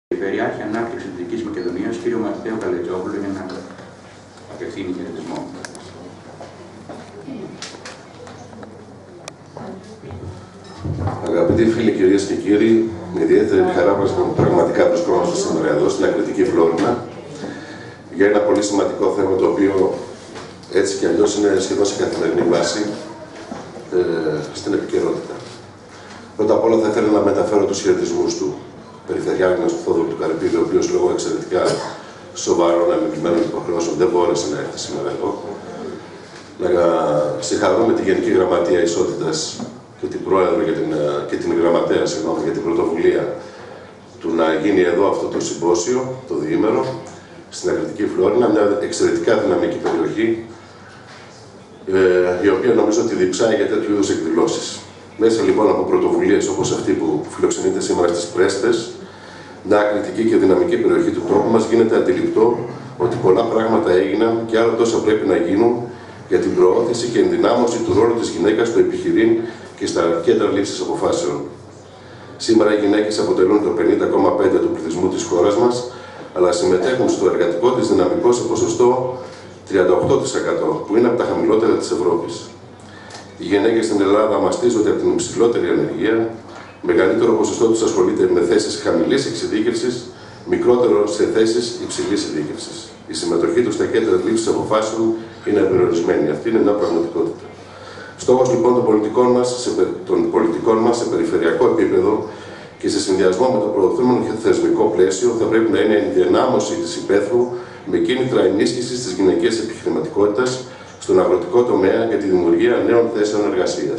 Περιφερειάρχη Ανάπτυξη της Δυτικής Μακεδονίας, κύριο Μαθαίο Καλετζόπουλο, για να απευθύνει χαιρετισμό. Αγαπητοί φίλοι, κυρίες και κύριοι, με ιδιαίτερη χαρά μας πραγματικά βρισκόμαστε σήμερα εδώ στην Ακριτική Φλόρινα για ένα πολύ σημαντικό θέμα, το οποίο έτσι κι αλλιώς είναι σχεδόν σε καθημερινή βάση στην επικαιρότητα. Πρώτα απ' όλα θα ήθελα να μεταφέρω τους χαιρετισμούς του Περιφερειάρχη μας, του Θόδωρου του Καρυπίδη, ο οποίος λόγω εξαιρετικά σοβαρών ανηλυμένων υποχρεώσεων δεν μπόρεσε να έρθει σήμερα εδώ. Να συγχαρούμε τη Γενική Γραμματεία Ισότητας και την Πρόεδρο και την Γραμματέα για την πρωτοβουλία του να γίνει εδώ αυτό το συμπόσιο, το διήμερο, στην Ακριτική Φλόρινα, μια εξαιρετικά δυναμική περιοχή, η οποία νομίζω ότι διψάει για τέτοιου είδους εκδηλώσεις. Μέσα λοιπόν από πρωτοβουλίες όπως αυτή που φιλοξενείται σήμερα στις Πρέστες, μια ακριτική και δυναμική περιοχή του τόπου μας, γίνεται αντιληπτό ότι πολλά πράγματα έγιναν και άλλα τόσα πρέπει να γίνουν για την προώθηση και ενδυνάμωση του ρόλου της γυναίκας στο επιχειρήν και στα κέντρα λήψης αποφάσεων. Σήμερα οι γυναίκες αποτελούν το 50,5% του πληθυσμού της χώρας μας, αλλά συμμετέχουν στο εργατικό της δυναμικό σε ποσοστό 38%, που είναι από τα χαμηλότερα της Ευρώπης. Οι γυναίκες στην Ελλάδα μαστίζονται από την υψηλότερη ανεργία, μεγαλύτερο ποσοστό τους ασχολείται με θέσεις χαμηλής εξειδίκευσης, μικρότερο σε θέσεις υψηλής ειδίκευσης. Η συμμετοχή τους στα κέντρα λήψης αποφάσεων είναι περιορισμένη. Αυτή είναι μια πραγματικότητα. Στόχος λοιπόν των πολιτικών μας σε περιφερειακό επίπεδο και σε συνδυασμό με το προωθούμενο θεσμικό πλαίσιο θα πρέπει να είναι η ενδυνάμωση της υπαίθρου με κίνητρα ενίσχυσης της γυναικείας επιχειρηματικότητας στον αγροτικό τομέα για τη δημιουργία νέων θέσεων εργασίας.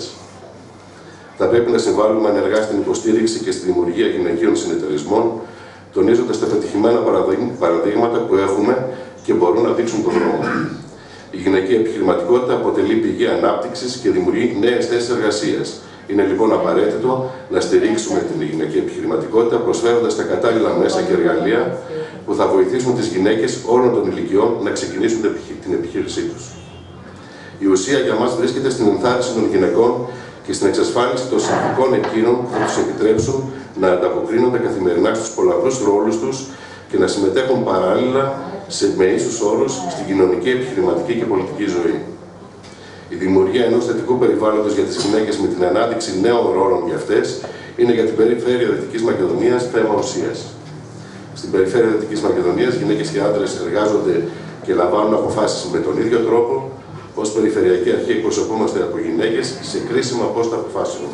Θα πρέπει να συμβάλλουμε ενεργά στην υποστήριξη και στη δημιουργία γυναικείων συνεταιρισμών, τονίζοντας τα πετυχημένα παραδείγματα που έχουμε και μπορούν να δείξουν τον δρόμο. Η γυναικεία επιχειρηματικότητα αποτελεί πηγή ανάπτυξης και δημιουργεί νέες θέσεις εργασίας. Είναι λοιπόν απαραίτητο να στηρίξουμε την γυναικεία επιχειρηματικότητα, προσφέροντας τα κατάλληλα μέσα και εργαλεία που θα βοηθήσουν τις γυναίκες όλων των ηλικιών να ξεκινήσουν την επιχείρησή τους. Η ουσία για μας βρίσκεται στην ενθάρρυνση των γυναικών και στην εξασφάλιση των συνθηκών εκείνων που θα τους επιτρέψουν να ανταποκρίνονται καθημερινά στους πολλαπλούς ρόλους τους και να συμμετέχουν παράλληλα με ίσους όρους στην κοινωνική, επιχειρηματική και πολιτική ζωή. Η δημιουργία ενός θετικού περιβάλλοντος για τις γυναίκες με την ανάδειξη νέων ρόλων για αυτές είναι για την περιφέρεια Δυτικής Μακεδονίας θέμα ουσίας. Στην περιφέρεια Δυτικής Μακεδονίας, γυναίκες και άντρες εργάζονται και λαμβάνουν αποφάσεις με τον ίδιο τρόπο. Ως Περιφερειακή Αρχή εκπροσωπούμαστε από γυναίκες σε κρίσιμα πόστα αποφάσεων.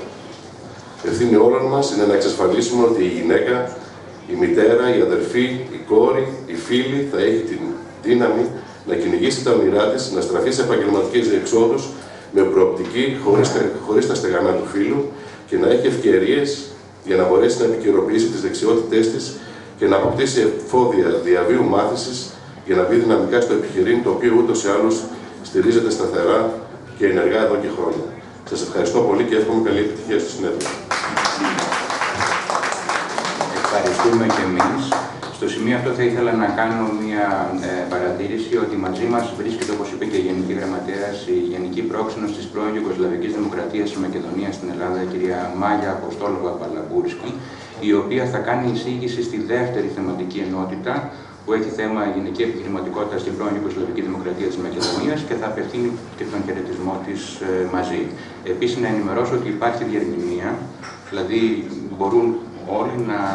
Ευθύνη όλων μας είναι να εξασφαλίσουμε ότι η γυναίκα, η μητέρα, η αδερφή, η κόρη, η φίλη θα έχει την δύναμη να κυνηγήσει τα όνειρά της, να στραφεί σε επαγγελματικές διεξόδους με προοπτική χωρίς τα στεγανά του φύλου και να έχει ευκαιρίες για να μπορέσει να επικαιροποιήσει τις δεξιότητές της και να αποκτήσει εφόδια διαβίου μάθησης για να μπει δυναμικά στο επιχειρήν, το οποίο ούτως ή άλλως στηρίζεται σταθερά και ενεργά εδώ και χρόνια. Σας ευχαριστώ πολύ και εύχομαι καλή επιτυχία στο συνέδριο. Ευχαριστούμε και εμείς. Στο σημείο αυτό θα ήθελα να κάνω μια παρατήρηση ότι μαζί μας βρίσκεται, όπως είπε και η Γενική Γραμματέας, η Γενική Πρόξενος της πρώην Ιουγκοσλαβικής Δημοκρατίας της Μακεδονίας στην Ελλάδα, η κυρία Μάγια Αποστόλοβα Παλαμπούρσκη, η οποία θα κάνει εισήγηση στη δεύτερη θεματική ενότητα, που έχει θέμα γυναική επιχειρηματικότητα στην πρώην Ιουγκοσλαβική Δημοκρατία της Μακεδονίας και θα απευθύνει και τον χαιρετισμό της μαζί. Επίσης, να ενημερώσω ότι υπάρχει διερμηνία, δηλαδή μπορούν όλοι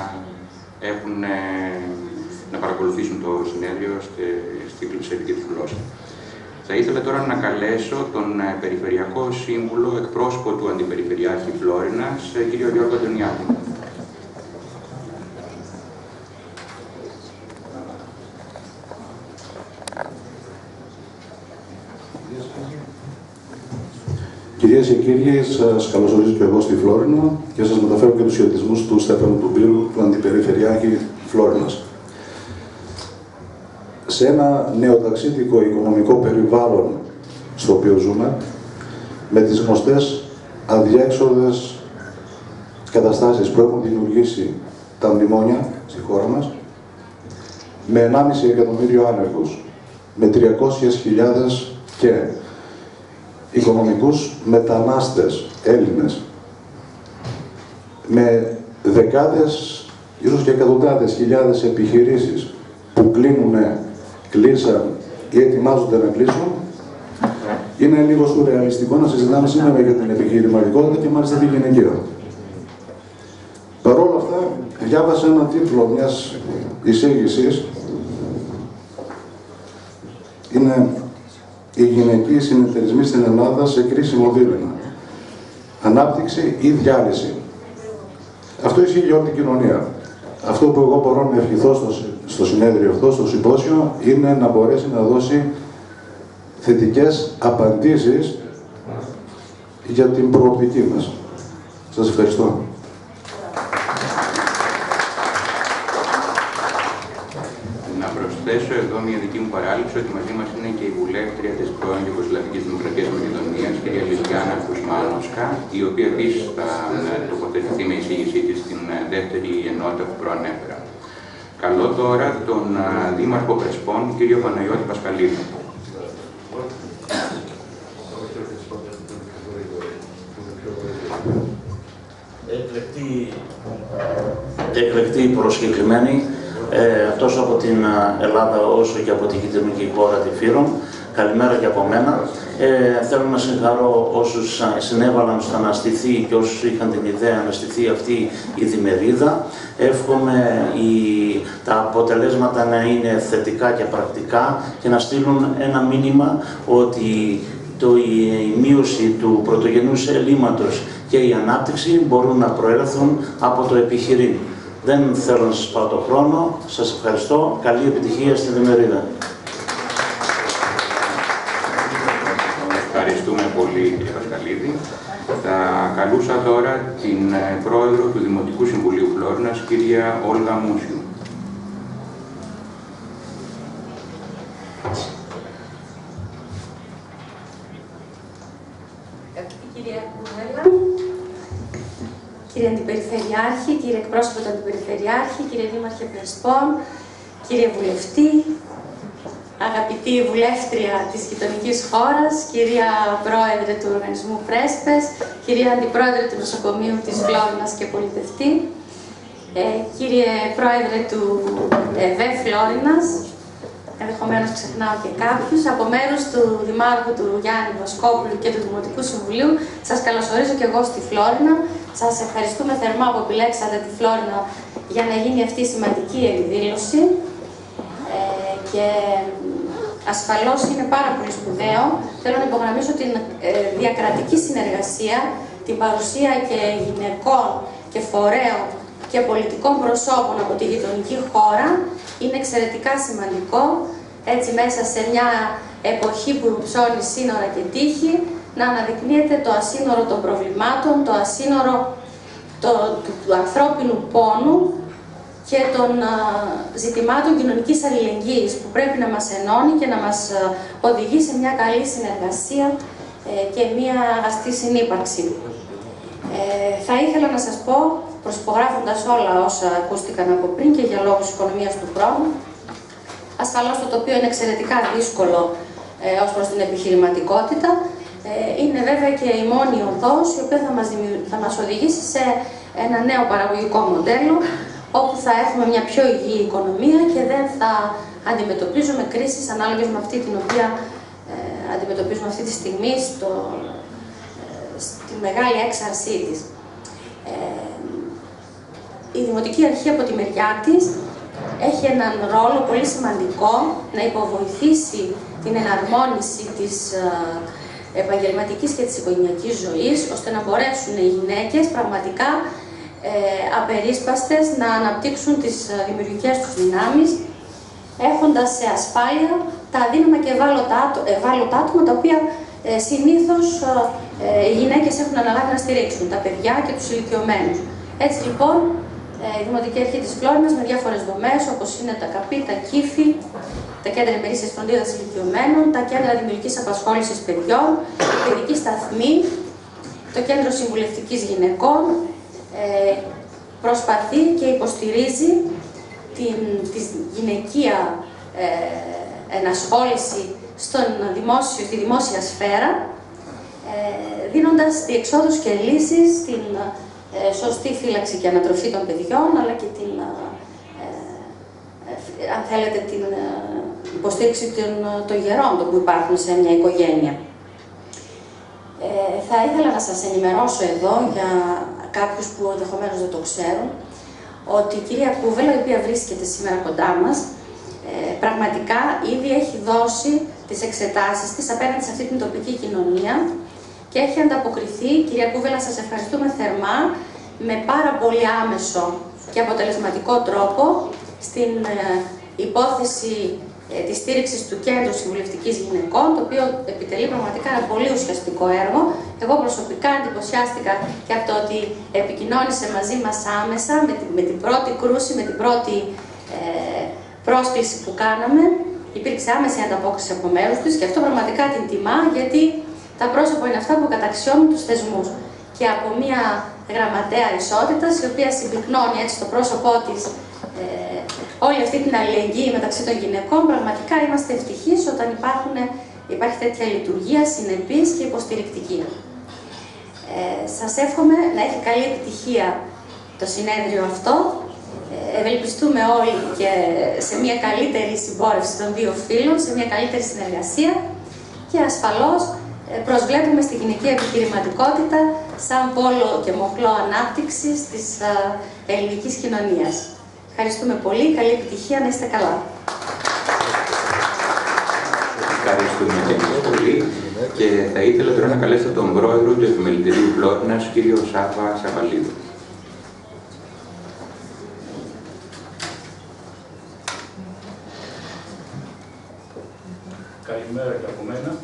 να παρακολουθήσουν το συνέδριο στη γλωσσική του γλώσσα. Θα ήθελα τώρα να καλέσω τον Περιφερειακό Σύμβουλο, εκπρόσωπο του Αντιπεριφερειάρχη Φλόρινας, κύριο Γιώργο Αντωνιάδη. Κυρίες και κύριοι, σας καλωσορίζω και εγώ στη Φλόρινα και σας μεταφέρω και τους χαιρετισμούς του Στέφανου του Μπύρου, του Αντιπεριφερειάρχη Φλόρινας. Σε ένα νεοταξίδικο οικονομικό περιβάλλον στο οποίο ζούμε, με τις γνωστές αδιέξοδες καταστάσεις που έχουν δημιουργήσει τα μνημόνια στη χώρα μας, με 1,5 εκατομμύριο άνεργους, με 300.000 και οικονομικούς μετανάστες Έλληνες, με δεκάδες ίσως και εκατοντάδες χιλιάδες επιχειρήσεις που κλείσαν ή ετοιμάζονται να κλείσουν, είναι λίγο σουρεαλιστικό να συζητάμε σήμερα για την επιχειρηματικότητα και μάλιστα την γυναικεία. Παρ' όλα αυτά, διάβασα έναν τίτλο μιας εισήγησης. Είναι «Οι γυναικοί συνεταιρισμοί στην Ελλάδα σε κρίσιμο δίλημμα. Ανάπτυξη ή διάλυση». Αυτό ισχύει για όλη την κοινωνία. Αυτό που εγώ μπορώ να ευχηθώ στο συνέδριο αυτό, στο συμπόσιο, είναι να μπορέσει να δώσει θετικές απαντήσεις για την προοπτική μας. Σας ευχαριστώ. Να προσθέσω εδώ μια δική μου παράληψη ότι μαζί μας είναι και η βουλεύτρια της πρώην Ιουγκοσλαβικής Δημοκρατίας Μακεδονίας, κυρία Λιλιάνα Κουσμάνοσκα, η οποία επίσης θα τοποθετηθεί με εισήγησή της στην δεύτερη ενότητα που προανέφερα. Καλώ τώρα τον Δήμαρχο Πρεσπών, κύριο Παναγιώτη Πασχαλίδη. Εκλεκτοί προσκεκλημένοι, τόσο από την Ελλάδα όσο και από την γειτονική χώρα τη Φύρων. Καλημέρα και από μένα. Θέλω να συγχαρώ όσους συνέβαλαν στο να στηθεί και όσους είχαν την ιδέα να στηθεί αυτή η διμερίδα. Εύχομαι τα αποτελέσματα να είναι θετικά και πρακτικά και να στείλουν ένα μήνυμα ότι η μείωση του πρωτογενούς ελλείμματος και η ανάπτυξη μπορούν να προέλθουν από το επιχειρήν. Δεν θέλω να σας πάω το χρόνο. Σας ευχαριστώ. Καλή επιτυχία στη διμερίδα. Ευχαριστούμε πολύ, κύριε Πασχαλίδη. Θα καλούσα τώρα την πρόεδρο του Δημοτικού Συμβουλίου Φλόρινας, κυρία Όλγα Μούσιου. Κυρία Κούβελα, κύριε Αντιπεριφερειάρχη, κύριε εκπρόσωπο του Αντιπεριφερειάρχη, κύριε Δήμαρχε Πρεσπών, κύριε Βουλευτή, αγαπητή βουλεύτρια της γειτονικής χώρας, κυρία Πρόεδρε του Οργανισμού Πρέσπες, κυρία Αντιπρόεδρε του Νοσοκομείου της Φλόρινας και πολιτευτή, κύριε Πρόεδρε του ΕΒΕ Φλόρινας, ενδεχομένως ξεχνάω και κάποιους, από μέρους του Δημάρχου του Γιάννη Βοσκόπουλου και του Δημοτικού Συμβουλίου, σας καλωσορίζω και εγώ στη Φλόρινα. Σας ευχαριστούμε θερμά που επιλέξατε τη Φλόρινα για να γίνει αυτή η σημαντική εκδήλωση. Και ασφαλώς είναι πάρα πολύ σπουδαίο. Θέλω να υπογραμμίσω την διακρατική συνεργασία, την παρουσία και γυναικών και φορέων και πολιτικών προσώπων από τη γειτονική χώρα. Είναι εξαιρετικά σημαντικό, έτσι μέσα σε μια εποχή που ψώνει σύνορα και τύχη, να αναδεικνύεται το ασύνορο των προβλημάτων, το ασύνορο του ανθρώπινου πόνου και των ζητημάτων κοινωνικής αλληλεγγύης που πρέπει να μας ενώνει και να μας οδηγεί σε μια καλή συνεργασία και μια αστή συνύπαρξη. Θα ήθελα να σας πω, προσυπογράφοντας όλα όσα ακούστηκαν από πριν και για λόγους οικονομίας του χρόνου, ασφαλώς το τοπίο είναι εξαιρετικά δύσκολο ως προς την επιχειρηματικότητα, είναι βέβαια και η μόνη οδός η οποία θα μας οδηγήσει σε ένα νέο παραγωγικό μοντέλο, όπου θα έχουμε μια πιο υγιή οικονομία και δεν θα αντιμετωπίζουμε κρίσεις ανάλογες με αυτή την οποία αντιμετωπίζουμε αυτή τη στιγμή στη μεγάλη έξαρσή της. Η Δημοτική Αρχή από τη μεριά της έχει έναν ρόλο πολύ σημαντικό να υποβοηθήσει την εναρμόνιση της επαγγελματικής και της οικογενειακής ζωής, ώστε να μπορέσουν οι γυναίκες πραγματικά απερίσπαστες να αναπτύξουν τις δημιουργικές τους δυνάμεις, έχοντας σε ασφάλεια τα αδύναμα και ευάλωτα άτομα, τα οποία συνήθως οι γυναίκες έχουν αναλάβει να στηρίξουν, τα παιδιά και τους ηλικιωμένους. Έτσι λοιπόν, η Δημοτική Αρχή της Φλόρινας με διάφορες δομές, όπως είναι τα ΚΑΠΗ, τα ΚΥΦΗ, τα κέντρα ημερήσιας φροντίδας ηλικιωμένων, τα κέντρα δημιουργικής απασχόλησης παιδιών, η παιδική σταθμή, το κέντρο συμβουλευτικής γυναικών, προσπαθεί και υποστηρίζει τη γυναικεία ενασχόληση στη δημόσια σφαίρα, δίνοντας διεξόδους και λύσεις στην σωστή φύλαξη και ανατροφή των παιδιών, αλλά και την, αν θέλετε, την υποστήριξη των γερόντων που υπάρχουν σε μια οικογένεια. Θα ήθελα να σας ενημερώσω εδώ, για κάποιους που ενδεχομένως δεν το ξέρουν, ότι η κυρία Κούβελα, η οποία βρίσκεται σήμερα κοντά μας, πραγματικά ήδη έχει δώσει τις εξετάσεις της απέναντι σε αυτή την τοπική κοινωνία και έχει ανταποκριθεί. Κυρία Κούβελα, σας ευχαριστούμε θερμά, με πάρα πολύ άμεσο και αποτελεσματικό τρόπο στην υπόθεση της στήριξης του Κέντρου Συμβουλευτικής Γυναικών, το οποίο επιτελεί πραγματικά ένα πολύ ουσιαστικό έργο. Εγώ προσωπικά εντυπωσιάστηκα και από το ότι επικοινώνησε μαζί μας άμεσα, με την πρώτη κρούση, με την πρώτη πρόσκληση που κάναμε. Υπήρξε άμεση ανταπόκριση από μέρους της και αυτό πραγματικά την τιμά, γιατί τα πρόσωπα είναι αυτά που καταξιώνουν τους θεσμούς. Και από μια γραμματέα ισότητας, η οποία συμπυκνώνει έτσι το πρόσωπό της όλη αυτή την αλληλεγγύη μεταξύ των γυναικών, πραγματικά είμαστε ευτυχείς όταν υπάρχει τέτοια λειτουργία συνεπής και υποστηρικτική. Σας εύχομαι να έχει καλή επιτυχία το συνέδριο αυτό. Ευελπιστούμε όλοι και σε μια καλύτερη συμπόρευση των δύο φύλων, σε μια καλύτερη συνεργασία και ασφαλώς προσβλέπουμε στη γυναικεία επιχειρηματικότητα σαν πόλο και μοχλό ανάπτυξης της ελληνικής κοινωνίας. Ευχαριστούμε πολύ, καλή επιτυχία, να είστε καλά. Ευχαριστούμε και εμείς πολύ και θα ήθελα τώρα να καλέσω τον πρόεδρο του Επιμελητηρίου Φλόρινας, κύριο Σάβα Σαβαλίδου. Καλημέρα και από μένα.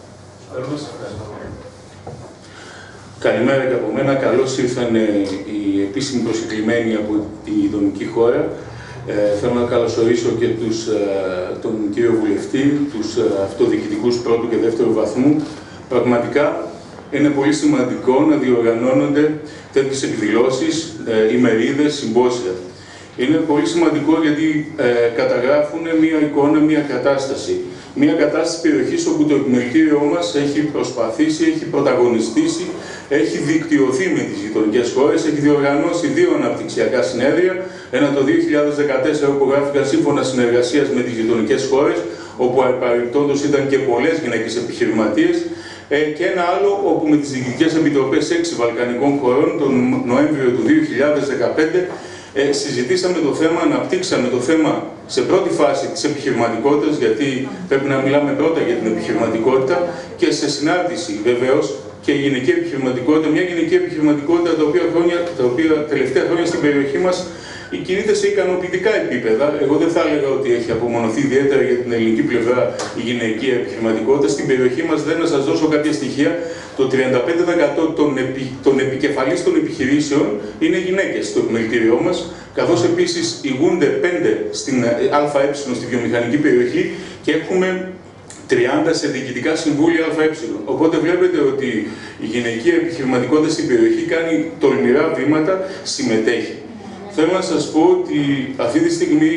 Καλημέρα και από μένα. Καλώς ήρθαν οι επίσημοι προσκεκλημένοι από τη δομική χώρα. Θέλω να καλωσορίσω και τον κύριο Βουλευτή, τους αυτοδιοικητικούς πρώτου και δεύτερου βαθμού. Πραγματικά είναι πολύ σημαντικό να διοργανώνονται τέτοιες εκδηλώσεις, ημερίδες, συμπόσια. Είναι πολύ σημαντικό γιατί καταγράφουν μία εικόνα, μία κατάσταση. Μία κατάσταση περιοχής όπου το επιμελητήριό μας έχει προσπαθήσει, έχει πρωταγωνιστήσει, έχει δικτυωθεί με τις γειτονικές χώρες, έχει διοργανώσει 2 αναπτυξιακά συνέδρια. Ένα το 2014 όπου γράφηκαν σύμφωνα συνεργασίας με τις γειτονικές χώρες, όπου παρεμπιπτόντως ήταν και πολλές γυναίκες επιχειρηματίες, και ένα άλλο όπου με τις διοικητικές επιτροπές 6 βαλκανικών χωρών τον Νοέμβριο του 2015 συζητήσαμε το θέμα, αναπτύξαμε το θέμα σε πρώτη φάση της επιχειρηματικότητας, γιατί πρέπει να μιλάμε πρώτα για την επιχειρηματικότητα, και σε συνάρτηση βεβαίως και η γυναική επιχειρηματικότητα, μια γυναική επιχειρηματικότητα τα οποία τελευταία χρόνια στην περιοχή μας κινείται σε ικανοποιητικά επίπεδα. Εγώ δεν θα έλεγα ότι έχει απομονωθεί ιδιαίτερα για την ελληνική πλευρά η γυναική επιχειρηματικότητα. Στην περιοχή μας, δεν να σας δώσω κάποια στοιχεία, το 35% των επικεφαλής των επιχειρήσεων είναι γυναίκες στο επιμελητήριό μας, καθώς επίσης ηγούνται 5 στην ΑΕ, στη βιομηχανική περιοχή, και έχουμε 30 σε διοικητικά συμβούλια ΑΕ. Οπότε βλέπετε ότι η γυναική επιχειρηματικότητα στην περιοχή κάνει τολμηρά βήματα, συμμετέχει. Θέλω να σας πω ότι αυτή τη στιγμή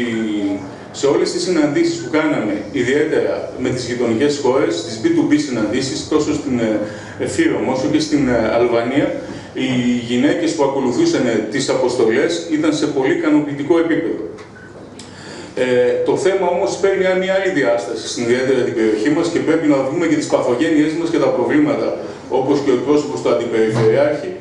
σε όλες τις συναντήσεις που κάναμε, ιδιαίτερα με τις γειτονικές χώρες, τις B2B συναντήσεις, τόσο στην Φύρομ όσο και στην Αλβανία, οι γυναίκες που ακολουθούσαν τις αποστολές ήταν σε πολύ ικανοποιητικό επίπεδο. Το θέμα όμως παίρνει μια άλλη διάσταση στην ιδιαίτερα την περιοχή μας και πρέπει να δούμε και τις παθογένειές μας και τα προβλήματα, όπως και ο εκπρόσωπος του Αντιπεριφερειάρχη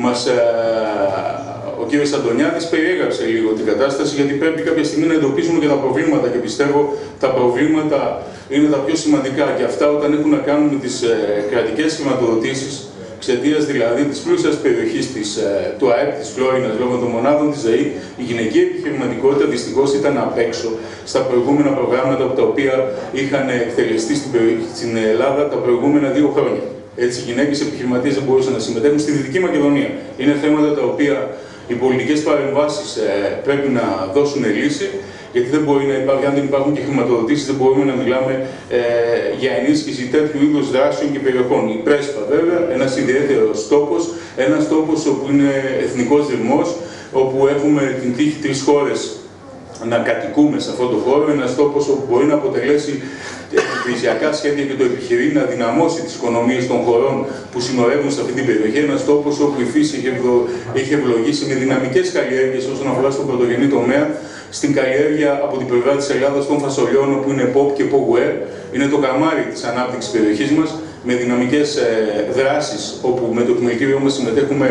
ο κ. Αντωνιάδης περιέγραψε λίγο την κατάσταση, γιατί πρέπει κάποια στιγμή να εντοπίσουμε και τα προβλήματα, και πιστεύω τα προβλήματα είναι τα πιο σημαντικά, και αυτά όταν έχουν να κάνουν με τις κρατικές χρηματοδοτήσεις, εξαιτίας δηλαδή της πλούσιας περιοχής του ΑΕΠ της Φλόρινας λόγω των μονάδων της ΔΕΗ, η γυναική επιχειρηματικότητα δυστυχώς ήταν απ' έξω στα προηγούμενα προγράμματα τα οποία είχαν εκτελεστεί στην Ελλάδα τα προηγούμενα 2 χρόνια. Έτσι, οι γυναίκες επιχειρηματίες δεν μπορούσαν να συμμετέχουν στη Δυτική Μακεδονία. Είναι θέματα τα οποία οι πολιτικές παρεμβάσεις πρέπει να δώσουν λύση, γιατί δεν μπορεί να υπάρχει, αν δεν υπάρχουν και χρηματοδοτήσεις, δεν μπορούμε να μιλάμε για ενίσχυση τέτοιου είδους δράσεων και περιοχών. Η Πρέσπα, βέβαια, ένας ιδιαίτερος τόπος, ένας τόπος όπου είναι εθνικός δρυμός, όπου έχουμε την τύχη 3 χώρες να κατοικούμε σε αυτόν τον χώρο, ένας τόπος όπου μπορεί να αποτελέσει επιχειρησιακά σχέδια και το επιχειρεί να δυναμώσει τις οικονομίες των χωρών που συνορεύουν σε αυτή την περιοχή. Ένας τόπος όπου η φύση έχει ευλογήσει με δυναμικές καλλιέργειες όσον αφορά στον πρωτογενή τομέα, στην καλλιέργεια από την πλευρά της Ελλάδας των φασολιών, όπου είναι POP και POWER. Είναι το καμάρι της ανάπτυξης της περιοχής μας, με δυναμικές δράσεις, όπου με το επιμελητήριό μας συμμετέχουμε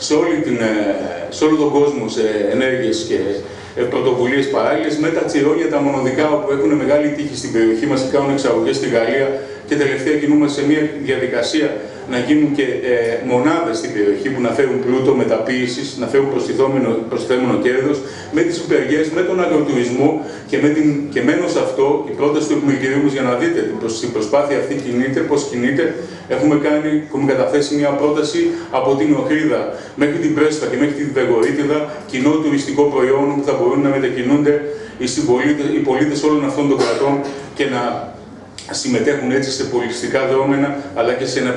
σε όλο τον κόσμο σε ενέργειες και πρωτοβουλίες παράλληλες, με τα τσιρόνια, τα μονοδικά, όπου έχουν μεγάλη τύχη στην περιοχή μας και κάνουν εξαγωγές στη Γαλλία, και τελευταία κινούμαστε σε μια διαδικασία να γίνουν και μονάδες στην περιοχή που να φέρουν πλούτο μεταποίησης, να φέρουν προστιθέμενο κέρδος, με τις υπεργές, με τον αγροτουρισμό και μένω σε αυτό η πρόταση του επιμελητηρίου μας για να δείτε την προσπάθεια αυτή κινείται, πώς κινείται. Έχουμε καταθέσει μια πρόταση από την Οχρίδα μέχρι την Πρέσβα και μέχρι την Βεγορίτιδα, κοινό τουριστικό προϊόν που θα μπορούν να μετακινούνται οι πολίτες όλων αυτών των κρατών και να συμμετέχουν έτσι σε πολιτιστικά δρόμενα, αλλά και σε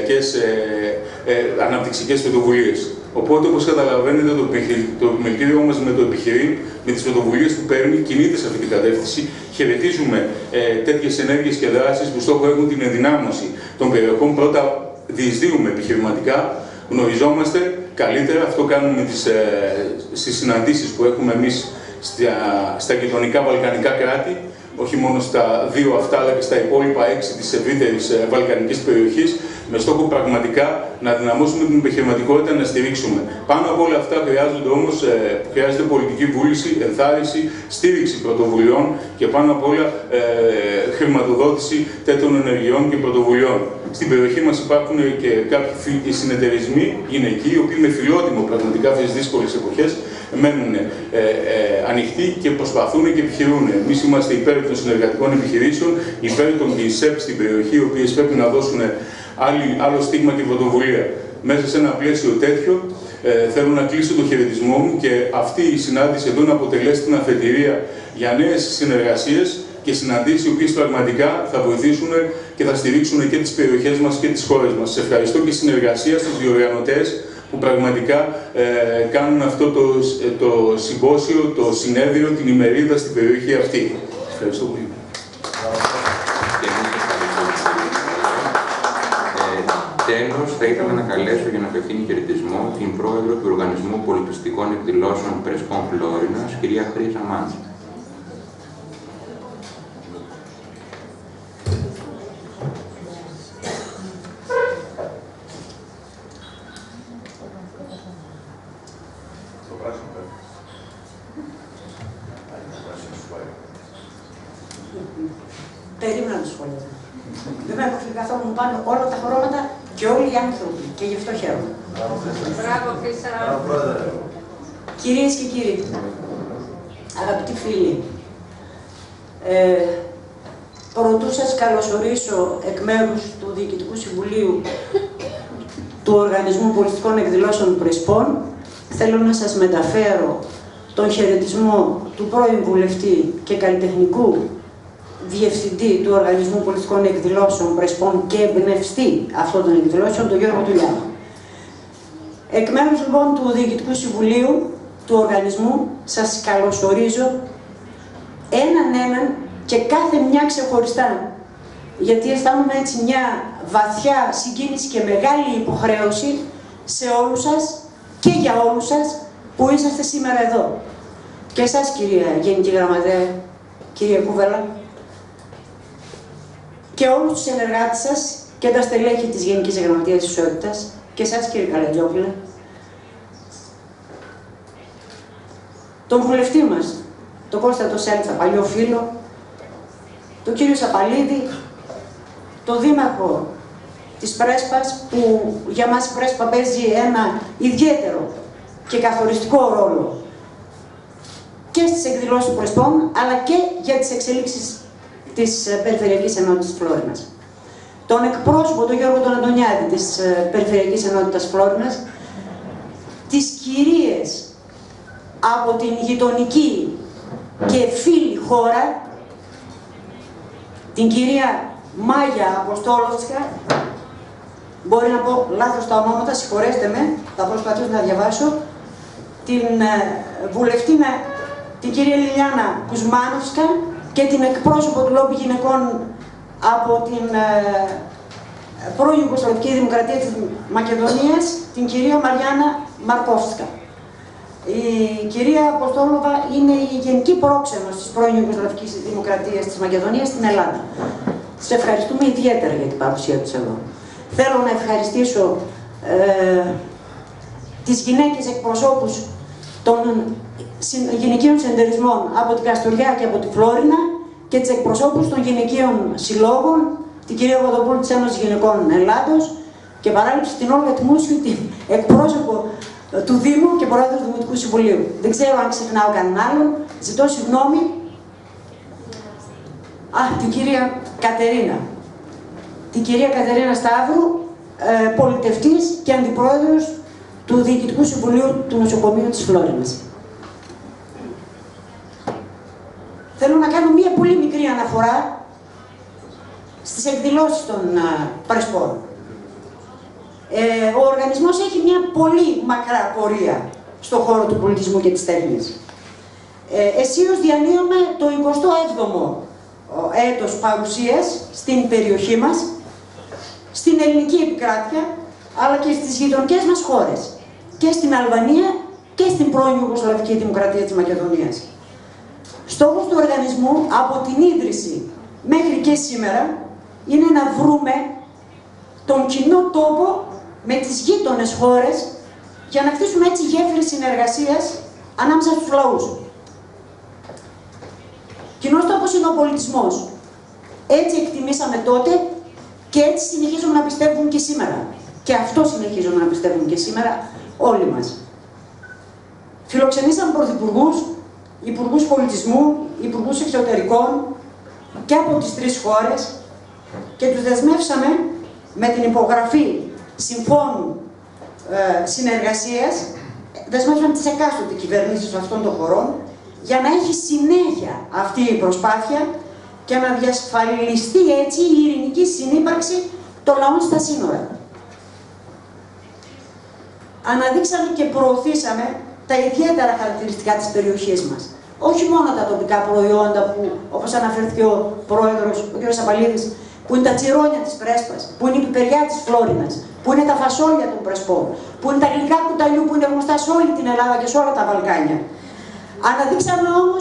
αναπτυξιακές πρωτοβουλίες. Οπότε, όπως καταλαβαίνετε, το επιμελητήριό μας με το επιχειρήν, με τις πρωτοβουλίες που παίρνει, κινείται σε αυτή την κατεύθυνση. Χαιρετίζουμε τέτοιες ενέργειες και δράσεις που στόχο έχουν την ενδυνάμωση των περιοχών. Πρώτα, διεισδύουμε επιχειρηματικά, γνωριζόμαστε καλύτερα. Αυτό κάνουμε στις συναντήσεις που έχουμε εμείς στα γειτονικά βαλκανικά κράτη, όχι μόνο στα δύο αυτά, αλλά και στα υπόλοιπα 6 της ευρύτερης βαλκανικής περιοχής, με στόχο πραγματικά να δυναμώσουμε την επιχειρηματικότητα, να στηρίξουμε. Πάνω από όλα αυτά χρειάζεται πολιτική βούληση, ενθάρρυνση, στήριξη πρωτοβουλειών και πάνω απ' όλα χρηματοδότηση τέτοιων ενεργειών και πρωτοβουλειών. Στην περιοχή μας υπάρχουν και κάποιοι συνεταιρισμοί γυναικοί, οι οποίοι με φιλότιμο πραγματικά αυτές τις δύσκολες εποχές μένουν ανοιχτοί και προσπαθούν και επιχειρούν. Εμείς είμαστε υπέρ των συνεργατικών επιχειρήσεων, υπέρ των ΚΙΣΕΠ στην περιοχή, οι οποίες πρέπει να δώσουν άλλο στίγμα και πρωτοβουλία. Μέσα σε ένα πλαίσιο τέτοιο, θέλω να κλείσω το χαιρετισμό μου και αυτή η συνάντηση εδώ να αποτελέσει την αφετηρία για νέες συνεργασίες και συναντήσεις, οι οποίες πραγματικά θα βοηθήσουν και θα στηρίξουν και τις περιοχές μας και τις χώρες μας. Σας ευχαριστώ και συνεργασία στους διοργανωτές που πραγματικά κάνουν αυτό το συμπόσιο, το συνέδριο, την ημερίδα στην περιοχή αυτή. Ευχαριστώ πολύ. Τέλος, θα ήθελα να καλέσω για να απευθύνει χαιρετισμό την πρόεδρο του Οργανισμού Πολιτιστικών Εκδηλώσεων Πρεσπών Φλόρινας, κυρία Χρύσα Μάντζη. Περίμενα το σχόλιο. Δεν με έχω καθόλου, μου πάνε όλα τα χρώματα και όλοι οι άνθρωποι. Και γι' αυτό χαίρομαι. Μπράβο, Χρύσα. Κυρίες και κύριοι, αγαπητοί φίλοι, προτού σας καλωσορίσω εκ μέρους του Διοικητικού Συμβουλίου του Οργανισμού Πολιτιστικών Εκδηλώσεων Πρεσπών, θέλω να σας μεταφέρω τον χαιρετισμό του πρώην βουλευτή και καλλιτεχνικού Διευθυντή του Οργανισμού Πολιτιστικών Εκδηλώσεων Πρεσπών και εμπνευστή αυτών των εκδηλώσεων, τον Γιώργο Τουλιάνο. Εκ μέρους λοιπόν του Διοικητικού Συμβουλίου του Οργανισμού, σας καλωσορίζω έναν και κάθε μια ξεχωριστά, γιατί αισθάνομαι έτσι μια βαθιά συγκίνηση και μεγάλη υποχρέωση σε όλους σας και για όλους σας που είσαστε σήμερα εδώ. Και εσάς, κυρία Γενική Γραμματέα, κύριε Κούβελα, και όλους τους συνεργάτες σας και τα στελέχη της Γενικής Γραμματείας της Ισότητας, και εσάς, κύριε Καλατζόπουλε, τον βουλευτή μας, τον Κώστα το Σέλτσα, παλιό φίλο, τον κύριο Σαπαλίδη, τον δήμαρχο της Πρέσπας, που για μας η Πρέσπα παίζει ένα ιδιαίτερο και καθοριστικό ρόλο και στις εκδηλώσεις του Πρεσπών, αλλά και για τις εξελίξεις της Περιφερειακής Ενότητας Φλόρινας. Τον εκπρόσωπο, τον Γιώργο τον Αντωνιάδη, της Περιφερειακής Ενότητας Φλόρινας, τις κυρίες από την γειτονική και φίλη χώρα, την κυρία Μάγια Αποστόλοτσκα, μπορεί να πω λάθος τα ονόματα, συγχωρέστε με, θα προσπαθήσω να διαβάσω, την βουλευτήνα, την κυρία Λιλιάνα Κουσμάνοφσκα, και την εκπρόσωπο του Λόμπι Γυναικών από την πρώην Ιουγκοσλαβική Δημοκρατία της Μακεδονίας, την κυρία Μαριάννα Μαρκόφσκα. Η κυρία Αποστόλοβα είναι η γενική πρόξενος της πρώην Ιουγκοσλαβικής Δημοκρατίας της Μακεδονίας στην Ελλάδα. Σας ευχαριστούμε ιδιαίτερα για την παρουσία τους εδώ. Θέλω να ευχαριστήσω τις γυναίκες εκπροσώπους των γυναικείων συνεταιρισμών από την Καστοριά και από τη Φλόρινα και τις εκπροσώπους των γυναικείων συλλόγων, την κυρία Βοδοπούλου της Ένωσης Γυναικών Ελλάδος και παράληψη την Όλγα Τιμούσιου, την εκπρόσωπο του Δήμου και πρόεδρο του Δημοτικού Συμβουλίου. Δεν ξέρω αν ξεχνάω κανέναν άλλον, ζητώ συγγνώμη. Την κυρία Κατερίνα. Την κυρία Κατερίνα Σταύρου, πολιτευτής και αντιπρόεδρος του Διοικητικού Συμβουλίου του Νοσοκομείου της Φλόρινας. Θέλω να κάνω μία πολύ μικρή αναφορά στις εκδηλώσεις των Πρεσπών. Ο οργανισμός έχει μια πολύ μακρά πορεία στον χώρο του πολιτισμού και της τέχνης. Αισίως διανύουμε το 27ο έτος παρουσίας στην περιοχή μας, στην ελληνική επικράτεια, αλλά και στις γειτονικές μας χώρες, και στην Αλβανία και στην πρώην Ιουγκοσλαβική Δημοκρατία της Μακεδονίας. Στόχος του οργανισμού από την ίδρυση μέχρι και σήμερα είναι να βρούμε τον κοινό τόπο με τις γείτονες χώρες για να χτίσουμε έτσι γέφυρες συνεργασίας ανάμεσα στους λαούς. Κοινός τόπος είναι ο πολιτισμός. Έτσι εκτιμήσαμε τότε και έτσι συνεχίζουμε να πιστεύουμε και σήμερα. Και αυτό συνεχίζουμε να πιστεύουμε και σήμερα όλοι μας. Φιλοξενήσαμε πρωθυπουργούς, υπουργούς πολιτισμού, υπουργούς εξωτερικών και από τις τρεις χώρες και τους δεσμεύσαμε με την υπογραφή συμφώνου συνεργασίας, δεσμεύσαμε τις εκάστοτε κυβερνήσεις αυτών των χωρών για να έχει συνέχεια αυτή η προσπάθεια και να διασφαλιστεί έτσι η ειρηνική συνύπαρξη των λαών στα σύνορα. Αναδείξαμε και προωθήσαμε τα ιδιαίτερα χαρακτηριστικά της περιοχής μας. Όχι μόνο τα τοπικά προϊόντα που, όπως αναφέρθηκε ο πρόεδρος, ο κ. Σαπαλίδης, που είναι τα τσιρόνια της Πρέσπας, που είναι η πιπεριά της Φλόρινας, που είναι τα φασόλια των Πρεσπών, που είναι τα γλυκά κουταλιού που είναι γνωστά σε όλη την Ελλάδα και σε όλα τα Βαλκάνια. Αναδείξαμε όμως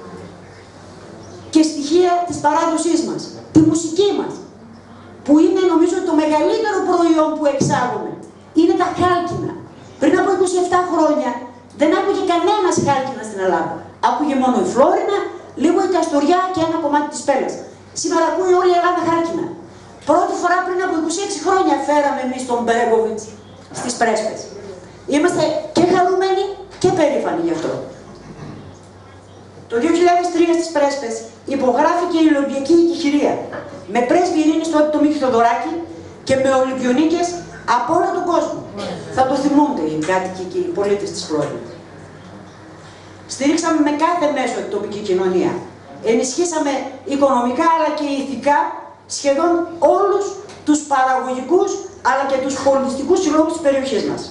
και στοιχεία της παράδοσής μας, τη μουσική μας, που είναι νομίζω το μεγαλύτερο προϊόν που εξάγουμε. Είναι τα χάλκινα. Πριν από 27 χρόνια δεν άκουγε κανένας χάλκινα στην Ελλάδα. Άκουγε μόνο η Φλόρινα, λίγο η Καστοριά και ένα κομμάτι της Πέλλας. Σήμερα ακούει όλη η Ελλάδα χάλκινα. Πρώτη φορά πριν από 26 χρόνια φέραμε εμείς τον Μπρέγκοβιτς στις Πρέσπες. Είμαστε και χαρούμενοι και περήφανοι γι' αυτό. Το 2003 στις Πρέσπες υπογράφηκε η Ολυμπιακή Εκεχηρία με πρέσβη ειρήνης τότε το Μίκη Θοδωράκη και με Ολυμπιονίκες από όλο τον κόσμο. Θα το θυμούνται οι κάτοικοι και οι πολίτες της Φλόρινας. Στηρίξαμε με κάθε μέσο την τοπική κοινωνία. Ενισχύσαμε οικονομικά αλλά και ηθικά σχεδόν όλους τους παραγωγικούς αλλά και τους πολιτιστικούς συλλόγους της περιοχής μας.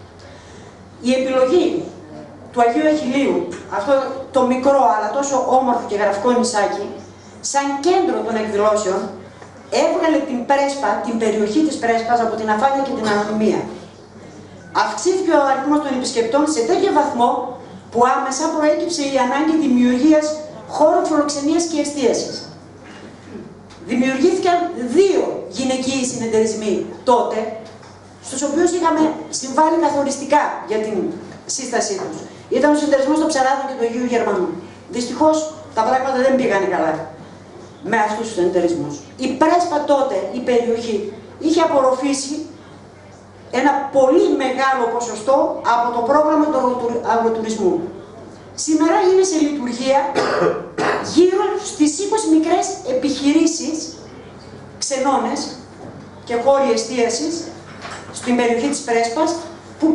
Η επιλογή του Αγίου Αχιλλείου, αυτό το μικρό αλλά τόσο όμορφο και γραφικό νησάκι, σαν κέντρο των εκδηλώσεων, έβγαλε την Πρέσπα, την περιοχή της Πρέσπας από την αφάνεια και την ανωνυμία. Αυξήθηκε ο αριθμός των επισκεπτών σε τέτοιο βαθμό που άμεσα προέκυψε η ανάγκη δημιουργίας χώρων φιλοξενίας και εστίασης. Δημιουργήθηκαν 2 γυναικείοι συνεταιρισμοί τότε, στους οποίους είχαμε συμβάλει καθοριστικά για την σύστασή τους. Ήταν ο συνεταιρισμός των Ψαράδων και του Αγίου Γερμανού. Δυστυχώς τα πράγματα δεν πήγανε καλά με αυτούς τους συνεταιρισμούς. Η Πρέσπα τότε, η περιοχή, είχε απορροφήσει ένα πολύ μεγάλο ποσοστό από το πρόγραμμα του αγροτουρισμού. Σήμερα είναι σε λειτουργία γύρω στις 20 μικρές επιχειρήσεις, ξενώνες και χώροι εστίασης στην περιοχή της Πρέσπας, που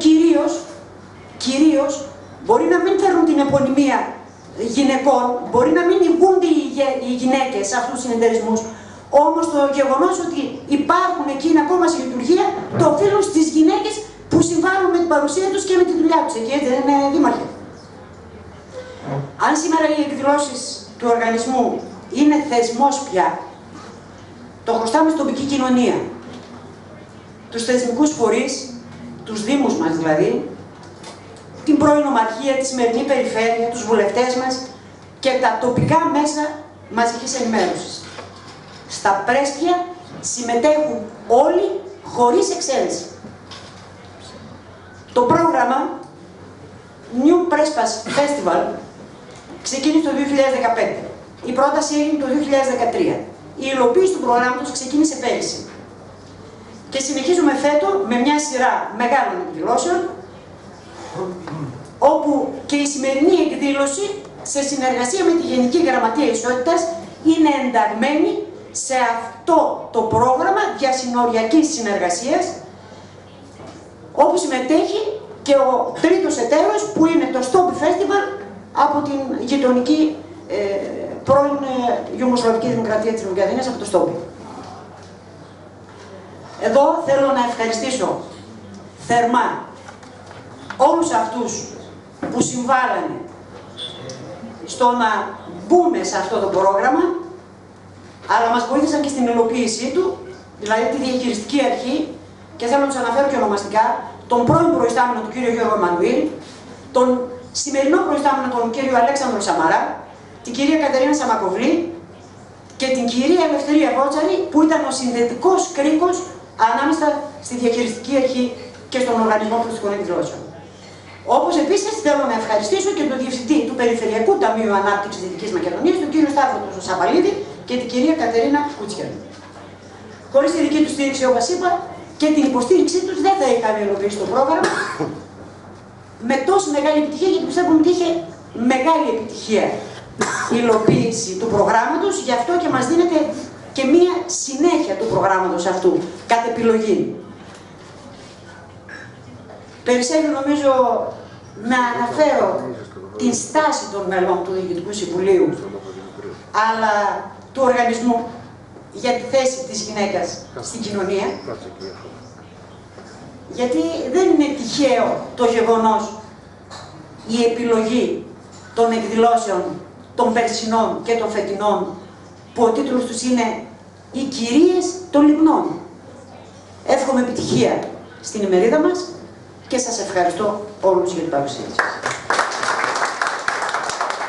κυρίως μπορεί να μην φέρουν την επωνυμία γυναικών, μπορεί να μην ηγούνται οι γυναίκες σε αυτούς τους συνεταιρισμούς, όμως το γεγονός ότι υπάρχουν εκεί είναι ακόμα σε λειτουργία, το οφείλουν στις γυναίκες που συμβάλλουν με την παρουσία τους και με τη δουλειά τους. Εκεί δεν είναι δήμαρχοι. Αν σήμερα οι εκδηλώσεις του οργανισμού είναι θεσμός πια, Το χρωστάμε στην τοπική κοινωνία. Τους θεσμικούς φορείς, τους δήμους μας δηλαδή, την πρώην ομαρχία, τη σημερινή περιφέρεια, τους βουλευτές μας και τα τοπικά μέσα μαζικής ενημέρωσης. Στα Πρέσπια συμμετέχουν όλοι χωρίς εξαίρεση. Το πρόγραμμα New Prespas Festival ξεκίνησε το 2015. Η πρόταση έγινε το 2013. Η υλοποίηση του προγράμματος ξεκίνησε πέρυσι. Και συνεχίζουμε φέτος με μια σειρά μεγάλων εκδηλώσεων, όπου και η σημερινή εκδήλωση, σε συνεργασία με τη Γενική Γραμματεία Ισότητας, είναι ενταγμένη σε αυτό το πρόγραμμα διασυνοριακής συνεργασίας, όπου συμμετέχει και ο τρίτος εταίρος, που είναι το Stop Festival από την γειτονική πρώην Ιουγκοσλαβική Δημοκρατία της Βουλγαρίας, από το Stop. Εδώ θέλω να ευχαριστήσω θερμά όλους αυτούς που συμβάλλανε στο να μπούμε σε αυτό το πρόγραμμα, αλλά μας βοήθησαν και στην υλοποίησή του, δηλαδή τη διαχειριστική αρχή, και θέλω να τους αναφέρω και ονομαστικά, τον πρώην προϊστάμενο του κύριο Γιώργο Εμμανουήλ, τον σημερινό προϊστάμενο τον κύριο Αλέξανδρο Σαμαρά, την κυρία Κατερίνα Σαμακοβλή και την κυρία Ελευθερία Βότσαρη, που ήταν ο συνδετικός κρίκος ανάμεσα στη διαχειριστική αρχή και στον Οργανισμό Πολιτικών Εκδηλώσεων. Όπως επίσης θέλω να ευχαριστήσω και τον Διευθυντή του Περιφερειακού Ταμείου Ανάπτυξης Δυτικής Μακεδονίας, τον κύριο Σταύρο του Σαπαλίδη, και την κυρία Κατερίνα Κούτσιαλη. Χωρίς τη δική του στήριξη, όπως είπα, και την υποστήριξή τους, δεν θα είχαμε υλοποιήσει το πρόγραμμα με τόση μεγάλη επιτυχία, γιατί πιστεύουμε ότι είχε μεγάλη επιτυχία η υλοποίηση του προγράμματος, γι' αυτό και μας δίνεται και μία συνέχεια του προγράμματος αυτού, κατ' επιλογή. Περισσεύει νομίζω να αναφέρω την στάση των μελών του Διοικητικού Συμβουλίου, αλλά του οργανισμού, για τη θέση της γυναίκας στην κοινωνία. Γιατί δεν είναι τυχαίο το γεγονός, η επιλογή των εκδηλώσεων των περσινών και των φετινών, που ο τίτλος τους είναι «Οι κυρίες των λιμνών». Εύχομαι επιτυχία στην ημερίδα μας και σας ευχαριστώ όλους για την παρουσία σας.